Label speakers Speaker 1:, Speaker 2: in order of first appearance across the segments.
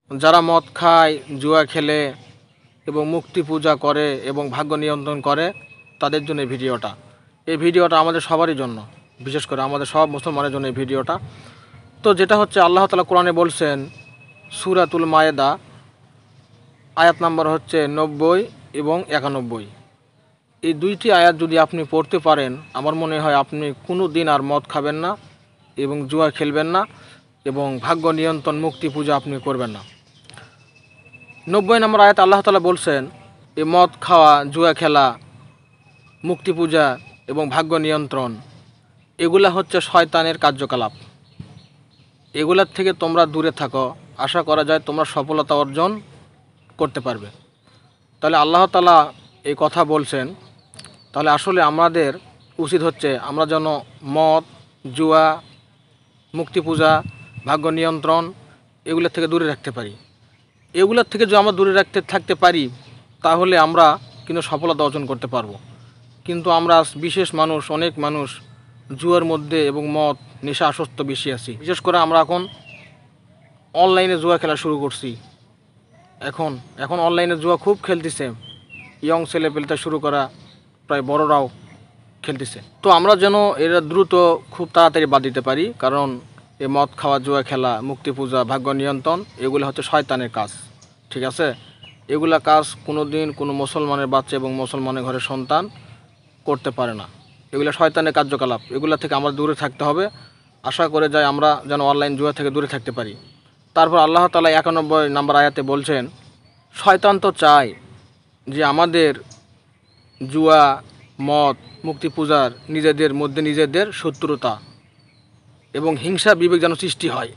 Speaker 1: যারা মদ খায়, জুয়া খেলে এবং মূর্তি পূজা করে এবং ভাগ্য নিয়ন্ত্রণ করে তাদের জন্য এই ভিডিওটা আমাদের সবারই জন্য, বিশেষ করে আমাদের সব মুসলমানের জন্য এই ভিডিওটা। তো যেটা হচ্ছে, আল্লাহ তাআলা কোরআনে বলছেন সূরাতুল মায়েদা আয়াত নাম্বার হচ্ছে 90 এবং 91। এই দুইটি আয়াত যদি আপনি পড়তে পারেন, আমার মনে হয় আপনি কোনো দিন আর মদ খাবেন না এবং জুয়া খেলবেন না এবং ভাগ্য নিয়ন্ত্রণ মূর্তি পূজা আপনি করবেন না। 90 নম্বর আয়াত আল্লাহ তাআলা বলছেন, এই মদ খাওয়া, জুয়া খেলা, মূর্তি পূজা এবং ভাগ্য নিয়ন্ত্রণ এগুলা হচ্ছে শয়তানের কার্যকলাপ। এগুলার থেকে তোমরা দূরে থাকো, আশা করা যায় তোমরা সফলতা অর্জন করতে পারবে। তাহলে আল্লাহ তাআলা এই কথা বলছেন, তাহলে আসলে আমাদের উচিত হচ্ছে আমরা যেন মদ, জুয়া, মূর্তি পূজা, ভাগ্য নিয়ন্ত্রণ এগুলোর থেকে দূরে রাখতে পারি। এগুলোর থেকে যদি আমরা দূরে থাকতে পারি তাহলে আমরা কিন্তু সফলতা অর্জন করতে পারবো। কিন্তু আমরা বিশেষ মানুষ, অনেক মানুষ জুয়ার মধ্যে এবং মদ, নেশা আসক্ত বেশি আছি। বিশেষ করে আমরা এখন অনলাইনে জুয়া খেলা শুরু করছি। এখন অনলাইনে জুয়া খুব খেলতেছে, ইয়ং ছেলেপেলে শুরু করা প্রায় বড়রাও খেলতেছে। তো আমরা যেন এরা দ্রুত খুব তাড়াতাড়ি বাদ দিতে পারি, কারণ এই মদ খাওয়া, জুয়া খেলা, মূর্তি পূজা, ভাগ্য নিয়ন্ত্রণ এগুলো হচ্ছে শয়তানের কাজ। ঠিক আছে, এগুলা কাজ কোনো দিন কোনো মুসলমানের বাচ্চা এবং মুসলমানের ঘরের সন্তান করতে পারে না। এগুলো শয়তানের কার্যকলাপ, এগুলো থেকে আমরা দূরে থাকতে হবে। আশা করে যাই আমরা যেন অনলাইন জুয়া থেকে দূরে থাকতে পারি। তারপর আল্লাহ তাআলা 91 নম্বর আয়াতে বলছেন, শয়তান তো চায় যে আমাদের জুয়া, মদ, মূর্তি পূজার নিজেদের মধ্যে নিজেদের শত্রুতা এবং হিংসা বিবেক যেন সৃষ্টি হয়।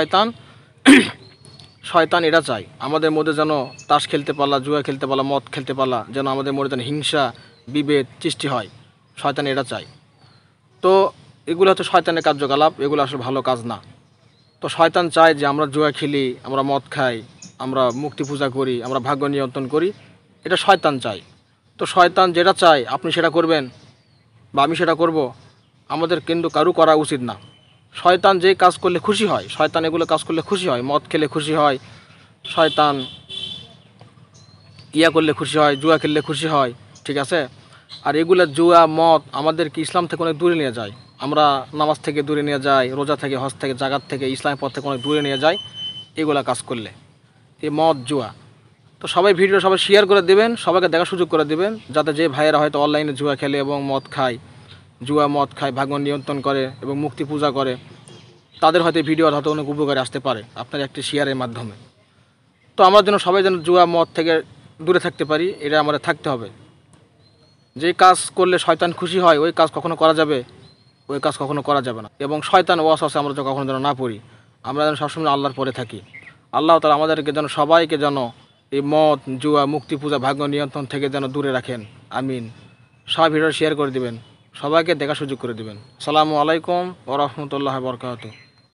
Speaker 1: শয়তান এটা চায় আমাদের মধ্যে যেন তাস খেলতে পারলা, জুয়া খেলতে পারলা, মদ খেলতে পারলা, যেন আমাদের মধ্যে যেন হিংসা বিভেদ সৃষ্টি হয়। শয়তান এটা চায়। তো এগুলো হচ্ছে শয়তানের কার্যকলাপ, এগুলো আসলে ভালো কাজ না। তো শয়তান চায় যে আমরা জুয়া খেলি, আমরা মদ খাই, আমরা মূর্তি পূজা করি, আমরা ভাগ্য নিয়ন্ত্রণ করি, এটা শয়তান চায়। তো শয়তান যেটা চায় আপনি সেটা করবেন বা আমি সেটা করব, আমাদের কিন্তু কারো করা উচিত না। শয়তান যে কাজ করলে খুশি হয়, শয়তান এগুলো কাজ করলে খুশি হয়, মদ খেলে খুশি হয়, শয়তান করলে খুশি হয়, জুয়া খেললে খুশি হয়। ঠিক আছে, আর এগুলো জুয়া, মদ আমাদেরকে ইসলাম থেকে অনেক দূরে নিয়ে যায়। আমরা নামাজ থেকে দূরে নিয়ে যাই, রোজা থেকে, হজ থেকে, জাকাত থেকে, ইসলামের পথ থেকে অনেক দূরে নিয়ে যায় এগুলা কাজ করলে, এই মদ, জুয়া। তো সবাই ভিডিও সবাই শেয়ার করে দেবেন, সবাইকে দেখার সুযোগ করে দেবেন, যাতে যে ভাইয়েরা হয়তো অনলাইনে জুয়া খেলে এবং মদ খায়, জুয়া মদ খায়, ভাগ্য নিয়ন্ত্রণ করে এবং মূর্তি পূজা করে, তাদের হয়তো ভিডিওর হয়তো অনেক উপকারে আসতে পারে আপনার একটি শেয়ারের মাধ্যমে। তো আমরা যেন সবাই যেন জুয়া, মদ থেকে দূরে থাকতে পারি, এটা আমাদের থাকতে হবে। যে কাজ করলে শয়তান খুশি হয় ওই কাজ কখনো করা যাবে, ওই কাজ কখনো করা যাবে না। এবং শয়তান ওয়াসওয়াসে আমরা কখনো যেন না পড়ি, আমরা যেন সবসময় আল্লাহর পরে থাকি। আল্লাহ তাআলা আমাদেরকে যেন সবাইকে যেন এই মদ, জুয়া, মূর্তি পূজা, ভাগ্য নিয়ন্ত্রণ থেকে যেন দূরে রাখেন। আমিন। সবাই ভিডিও শেয়ার করে দিবেন, সবাইকে দেখার সুযোগ করে দিবেন। আসসালামু আলাইকুম ওয়া রাহমাতুল্লাহি ওয়া বারাকাতুহু।